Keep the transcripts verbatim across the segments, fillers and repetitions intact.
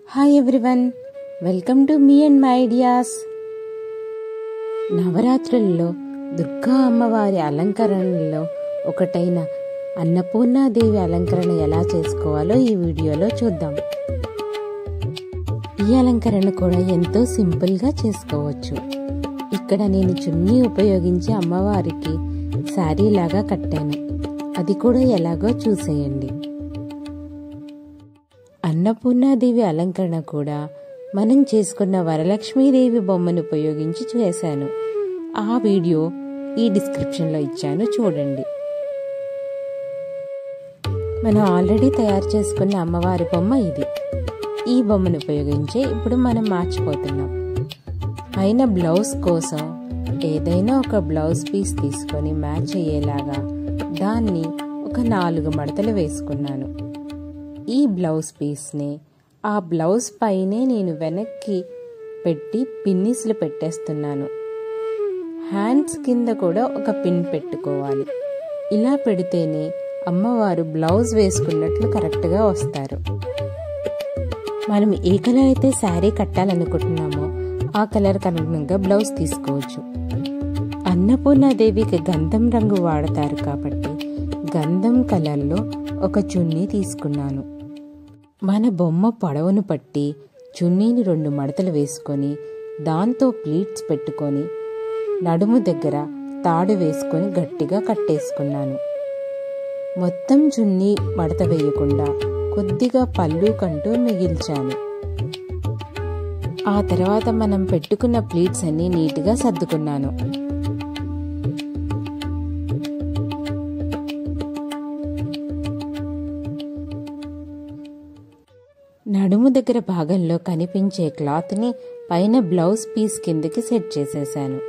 Hi everyone, welcome to me and my ideas. నవరాత్రుల్లో దుర్గా అమ్మవారి అలంకరణలో ఒకటైన అన్నపూర్ణాదేవి అలంకరణ ఎలా చేసుకోవాలో ఈ వీడియోలో చూద్దాం. ఈ అలంకరణ కూడా ఎంతో సింపుల్గా చేసుకోవచ్చు. ఇక్కడ నేను చున్నీ ఉపయోగించి అమ్మవారికి శారీ లాగా కట్టాను. అది కూడా ఎలాగో చూసేయండి. అన్నపూర్ణాదేవి అలంకరణ కూడా మనం చేసుకున్న వరలక్ష్మీదేవి బొమ్మను ఉపయోగించి చేశాను. ఆ వీడియో ఈ డిస్క్రిప్షన్లో ఇచ్చాను, చూడండి. మనం ఆల్రెడీ తయారు చేసుకున్న అమ్మవారి బొమ్మ ఇది. ఈ బొమ్మను ఉపయోగించి ఇప్పుడు మనం మార్చిపోతున్నాం. పైన బ్లౌజ్ కోసం ఏదైనా ఒక బ్లౌజ్ పీస్ తీసుకొని మ్యాచ్ అయ్యేలాగా దాన్ని ఒక నాలుగు మడతలు వేసుకున్నాను. ఈ బ్లౌజ్ పీస్ని ఆ బ్లౌజ్ పైనే నేను వెనక్కి పెట్టి పిన్నిస్లు పెట్టేస్తున్నాను. హ్యాండ్స్ కింద కూడా ఒక పిన్ పెట్టుకోవాలి. ఇలా పెడితేనే అమ్మవారు బ్లౌజ్ వేసుకున్నట్లు కరెక్ట్గా వస్తారు. మనం ఏ కలర్ అయితే శారీ కట్టాలనుకుంటున్నామో ఆ కలర్ కనుగుణంగా బ్లౌజ్ తీసుకోవచ్చు. అన్నపూర్ణాదేవికి గంధం రంగు వాడతారు కాబట్టి గంధం కలర్లో ఒక చున్నీ తీసుకున్నాను. మన బొమ్మ పొడవును పట్టి చున్నీని రెండు మడతలు వేసుకొని దాంతో ప్లీట్స్ పెట్టుకొని నడుము దగ్గర తాడు వేసుకొని గట్టిగా కట్టేసుకున్నాను. మొత్తం చున్నీ మడత వేయకుండా కొద్దిగా పళ్ళు కంటూ మిగిల్చాను. ఆ తర్వాత మనం పెట్టుకున్న ప్లీట్స్ అన్ని నీట్గా సర్దుకున్నాను. నడుము దగ్గర భాగంలో కనిపించే క్లాత్ని పైన బ్లౌజ్ పీస్ కిందకి సెట్ చేసేసాను.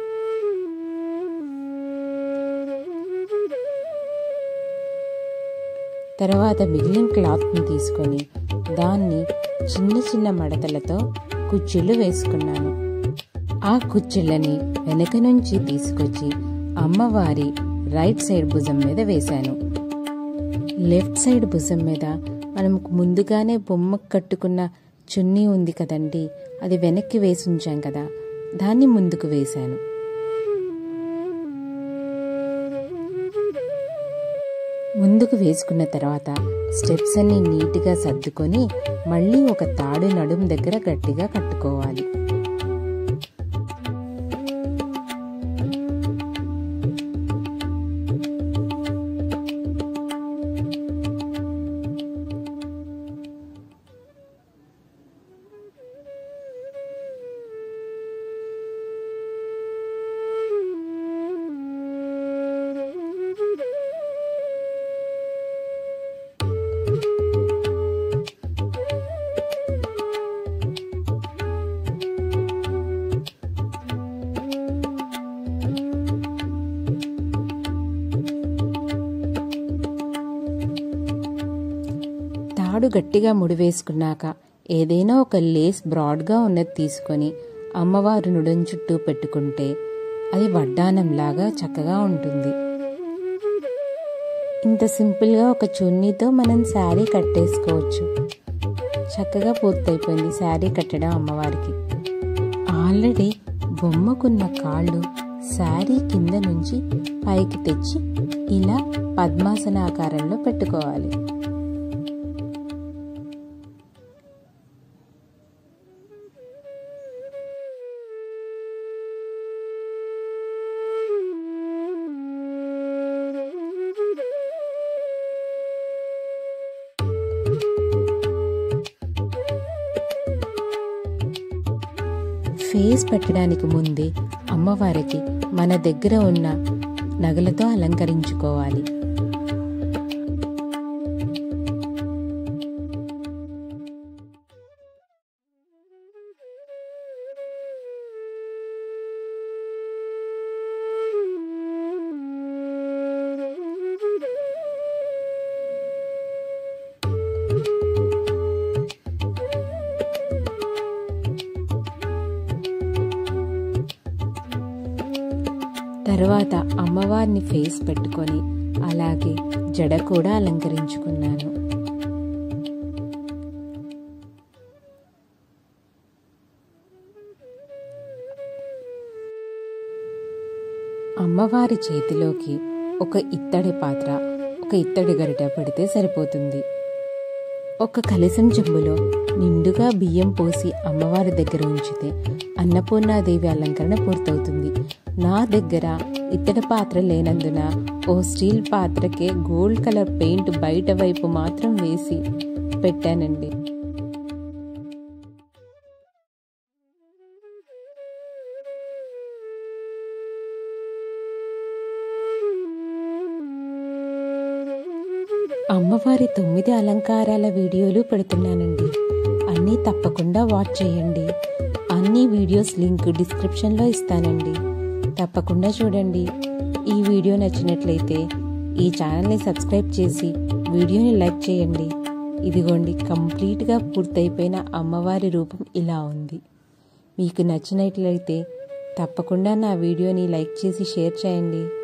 తర్వాత మిగిలిన క్లాత్ని తీసుకొని దాన్ని చిన్న చిన్న మడతలతో కుచ్చిళ్ళు వేసుకున్నాను. ఆ కుచ్చిళ్ళని వెనక నుంచి తీసుకొచ్చి అమ్మవారి రైట్ సైడ్ భుజం మీద వేశాను. లెఫ్ట్ సైడ్ భుజం మీద మనం ముందుగానే బొమ్మ కట్టుకున్న చున్నీ ఉంది కదండి, అది వెనక్కి వేసి ఉంచాం కదా, దాన్ని ముందుకు వేశాను. ముందుకు వేసుకున్న తర్వాత స్టెప్స్ అన్ని నీట్గా సర్దుకొని మళ్ళీ ఒక తాడు నడుము దగ్గర గట్టిగా కట్టుకోవాలి. తాడు గట్టిగా ముడివేసుకున్నాక ఏదైనా ఒక లేస్ బ్రాడ్గా ఉన్నది తీసుకొని అమ్మవారు నుడం చుట్టూ పెట్టుకుంటే అది వడ్డానంలాగా చక్కగా ఉంటుంది. ఇంత సింపుల్గా ఒక చున్నీతో మనం శారీ కట్టేసుకోవచ్చు. చక్కగా పూర్తయిపోయింది శారీ కట్టడం అమ్మవారికి. ఆల్రెడీ బొమ్మకున్న కాళ్ళు శారీ కింద నుంచి పైకి తెచ్చి ఇలా పద్మాసనాకారంలో పెట్టుకోవాలి. ఫేస్ పెట్టడానికి ముందే అమ్మవారికి మన దగ్గర ఉన్న నగలతో అలంకరించుకోవాలి. తర్వాత అమ్మవారిని ఫేస్ పెట్టుకొని అలాగే జడ కూడా అలంకరించుకున్నాను. అమ్మవారి చేతిలోకి ఒక ఇత్తడి పాత్ర, ఒక ఇత్తడి గరిటె పెడితే సరిపోతుంది. ఒక కలశం చెంబులో నిండుగా బియ్యం పోసి అమ్మవారి దగ్గర ఉంచితే అన్నపూర్ణాదేవి అలంకరణ పూర్తవుతుంది. నా దగ్గర ఇత్తడి పాత్ర లేనందున ఓ స్టీల్ పాత్రకే గోల్డ్ కలర్ పెయింట్ బయట వైపు మాత్రం వేసి పెట్టానండి. అమ్మవారి తొమ్మిది అలంకారాల వీడియోలు పెడుతున్నానండి. అన్నీ తప్పకుండా వాచ్ చేయండి. అన్ని వీడియోస్ లింక్ డిస్క్రిప్షన్లో ఇస్తానండి. తప్పకుండా చూడండి. ఈ వీడియో నచ్చినట్లయితే ఈ ఛానల్ని సబ్స్క్రైబ్ చేసి వీడియోని లైక్ చేయండి. ఇదిగోండి, కంప్లీట్గా పూర్తయిపోయిన అమ్మవారి రూపం ఇలా ఉంది. మీకు నచ్చినట్లయితే తప్పకుండా నా వీడియోని లైక్ చేసి షేర్ చేయండి.